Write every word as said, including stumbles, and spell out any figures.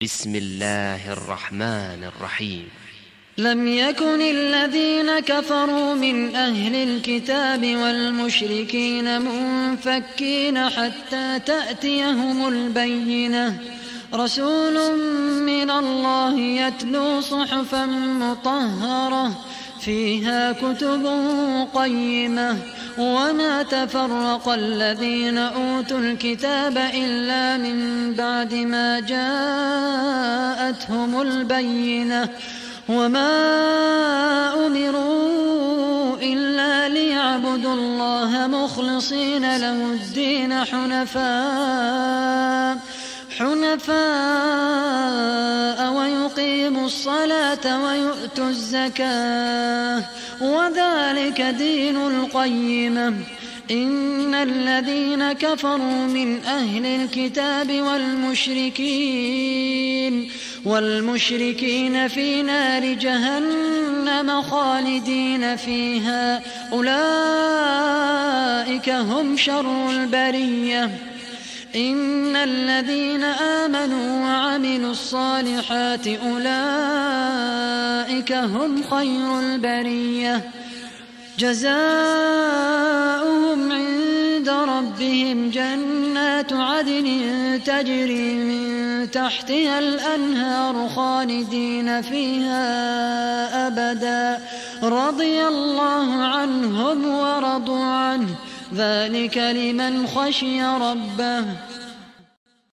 بسم الله الرحمن الرحيم. لم يكن الذين كفروا من أهل الكتاب والمشركين منفكين حتى تأتيهم البينة، رسول من الله يتلو صحفا مطهرة فيها كتب قيمة، وما تفرق الذين أوتوا الكتاب إلا من بعد ما جاءتهم البينة، وما أمروا إلا ليعبدوا الله مخلصين له الدين حنفاء حنفاء ويقيموا الصلاة ويؤتوا الزكاة، وذلك دين القيمة. إن الذين كفروا من أهل الكتاب والمشركين والمشركين في نار جهنم خالدين فيها، أولئك هم شر البرية. إن الذين آمنوا وعملوا الصالحات أولئك هم خير البرية، جزاؤهم عند ربهم جنات عدن تجري من تحتها الأنهار خالدين فيها أبدا، رضي الله عنهم ورضوا عنه، ذلك لمن خشي ربه.